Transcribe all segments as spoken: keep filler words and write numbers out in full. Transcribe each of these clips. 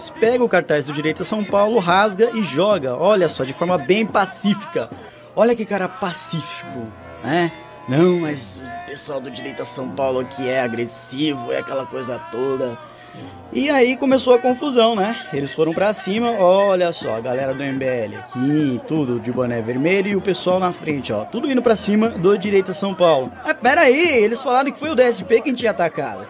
Pega o cartaz do Direita São Paulo, rasga e joga, olha só, de forma bem pacífica. Olha que cara pacífico, né? Não, mas o pessoal do Direita São Paulo aqui é agressivo, é aquela coisa toda. E aí começou a confusão, né? Eles foram pra cima, olha só, a galera do M B L aqui, tudo de boné vermelho e o pessoal na frente, ó, tudo indo pra cima do Direita São Paulo. Ah, pera aí, eles falaram que foi o D S P quem tinha atacado.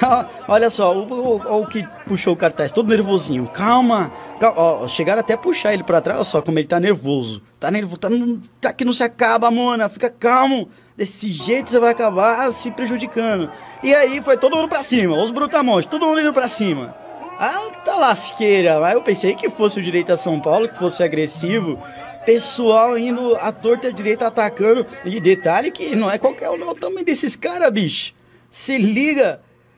Olha só, o, o, o que puxou o cartaz, todo nervosinho. Calma, calma. Ó, chegaram até a puxar ele pra trás, olha só como ele tá nervoso. Tá nervoso, tá, tá que não se acaba, mona. Fica calmo. Desse jeito você vai acabar se prejudicando. E aí foi todo mundo pra cima, os brutamontes, todo mundo indo pra cima. Alta lasqueira, mas eu pensei que fosse o Direita São Paulo, que fosse agressivo. Pessoal indo à torta direita atacando. E detalhe que não é qualquer um, o tamanho desses caras, bicho. Se liga.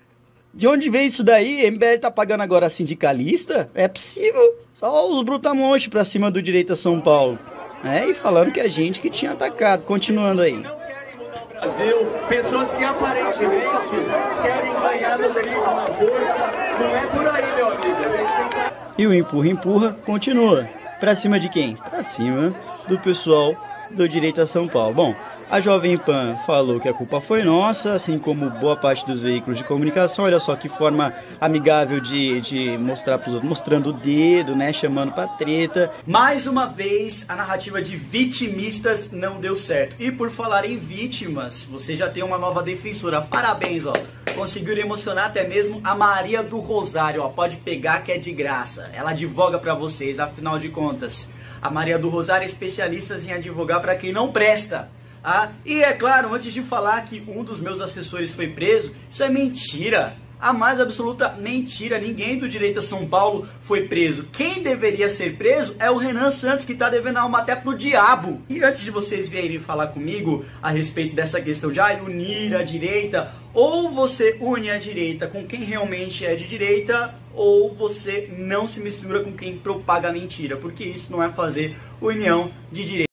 De onde vem isso daí? M B L tá pagando agora sindicalista? É possível. Só os brutamontes pra cima do Direita São Paulo. É, e falando que a gente que tinha atacado. Continuando aí. Brasil, pessoas que aparentemente querem ganhar no trigo, na bolsa. Não é por aí, meu amigo. A gente tem que... E o empurra, empurra, continua. Pra cima de quem? Pra cima do pessoal do Direita São Paulo. Bom, a Jovem Pan falou que a culpa foi nossa, assim como boa parte dos veículos de comunicação. Olha só que forma amigável de, de mostrar para os outros, mostrando o dedo, né, chamando pra treta. Mais uma vez, a narrativa de vitimistas não deu certo. E por falar em vítimas, você já tem uma nova defensora. Parabéns, ó. Conseguiram emocionar até mesmo a Maria do Rosário, ó. Pode pegar que é de graça. Ela advoga pra vocês, afinal de contas. A Maria do Rosário é especialista em advogar pra quem não presta. Ah, e é claro, antes de falar que um dos meus assessores foi preso, isso é mentira. A mais absoluta mentira. Ninguém do Direita São Paulo foi preso. Quem deveria ser preso é o Renan Santos, que tá devendo a alma até pro diabo. E antes de vocês virem falar comigo a respeito dessa questão de ah, unir a direita, ou você une a direita com quem realmente é de direita, ou você não se mistura com quem propaga mentira, porque isso não é fazer união de direita.